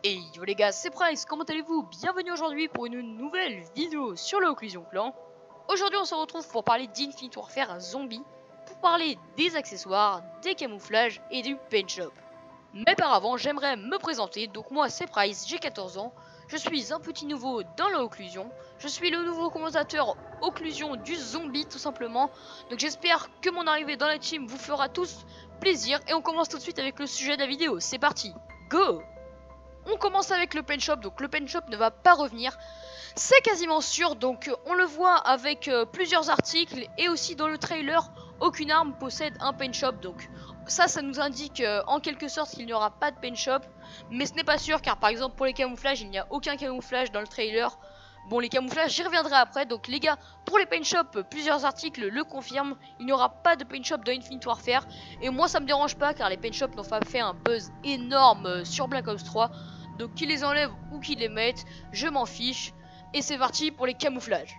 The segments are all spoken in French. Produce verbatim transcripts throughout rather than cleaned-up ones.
Et yo les gars, c'est Price, comment allez-vous? Bienvenue aujourd'hui pour une nouvelle vidéo sur le Occlusion Clan. Aujourd'hui on se retrouve pour parler d'Infinite Warfare Zombie, pour parler des accessoires, des camouflages et du paint shop. Mais par avant j'aimerais me présenter, donc moi c'est Price, j'ai quatorze ans, je suis un petit nouveau dans la Occlusion, je suis le nouveau commentateur Occlusion du zombie tout simplement, donc j'espère que mon arrivée dans la team vous fera tous plaisir et on commence tout de suite avec le sujet de la vidéo, c'est parti, go! On commence avec le paint shop, donc le paint shop ne va pas revenir, c'est quasiment sûr, donc on le voit avec euh, plusieurs articles et aussi dans le trailer, aucune arme possède un paint shop, donc ça, ça nous indique euh, en quelque sorte qu'il n'y aura pas de paint shop, mais ce n'est pas sûr car par exemple pour les camouflages, il n'y a aucun camouflage dans le trailer. Bon, les camouflages, j'y reviendrai après, donc les gars, pour les paint shop, plusieurs articles le confirment, il n'y aura pas de paint shop dans Infinite Warfare, et moi ça me dérange pas car les paint shops n'ont pas fait un buzz énorme sur Black Ops trois, donc qu'ils les enlèvent ou qu'ils les mettent, je m'en fiche, et c'est parti pour les camouflages.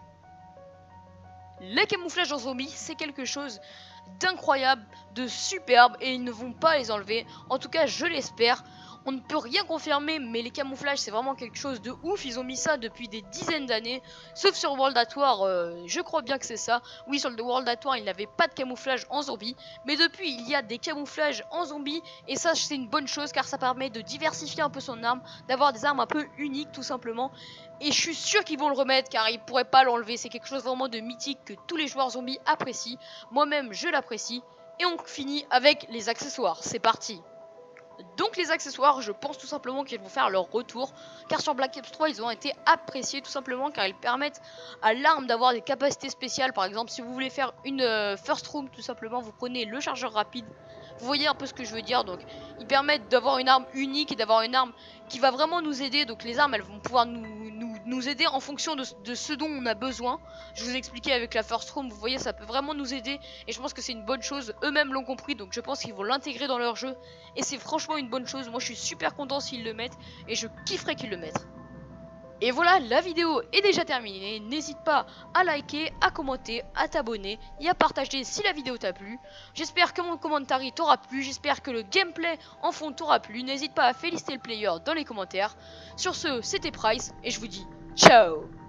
Les camouflages en zombie, c'est quelque chose d'incroyable, de superbe, et ils ne vont pas les enlever, en tout cas je l'espère. On ne peut rien confirmer, mais les camouflages c'est vraiment quelque chose de ouf. Ils ont mis ça depuis des dizaines d'années, sauf sur World at War, euh, je crois bien que c'est ça. Oui, sur le World at War il n'avait pas de camouflage en zombie, mais depuis il y a des camouflages en zombie, et ça c'est une bonne chose car ça permet de diversifier un peu son arme, d'avoir des armes un peu uniques tout simplement. Et je suis sûr qu'ils vont le remettre car ils pourraient pas l'enlever, c'est quelque chose vraiment de mythique que tous les joueurs zombies apprécient, moi-même je l'apprécie. Et on finit avec les accessoires, c'est parti. Donc les accessoires, je pense tout simplement qu'ils vont faire leur retour, car sur Black Ops trois ils ont été appréciés tout simplement car ils permettent à l'arme d'avoir des capacités spéciales. Par exemple, si vous voulez faire une euh, first room, tout simplement vous prenez le chargeur rapide, vous voyez un peu ce que je veux dire. Donc ils permettent d'avoir une arme unique et d'avoir une arme qui va vraiment nous aider. Donc les armes elles vont pouvoir nous, nous, nous aider en fonction de, de ce dont on a besoin. Je vous ai expliqué avec la first room, vous voyez ça peut vraiment nous aider, et je pense que c'est une bonne chose, eux-mêmes l'ont compris, donc je pense qu'ils vont l'intégrer dans leur jeu, et c'est franchement une bonne chose. Moi je suis super content s'ils le mettent, et je kifferais qu'ils le mettent. Et voilà, la vidéo est déjà terminée, n'hésite pas à liker, à commenter, à t'abonner et à partager si la vidéo t'a plu. J'espère que mon commentaire t'aura plu, j'espère que le gameplay en fond t'aura plu, n'hésite pas à féliciter le player dans les commentaires. Sur ce, c'était Price, et je vous dis ciao.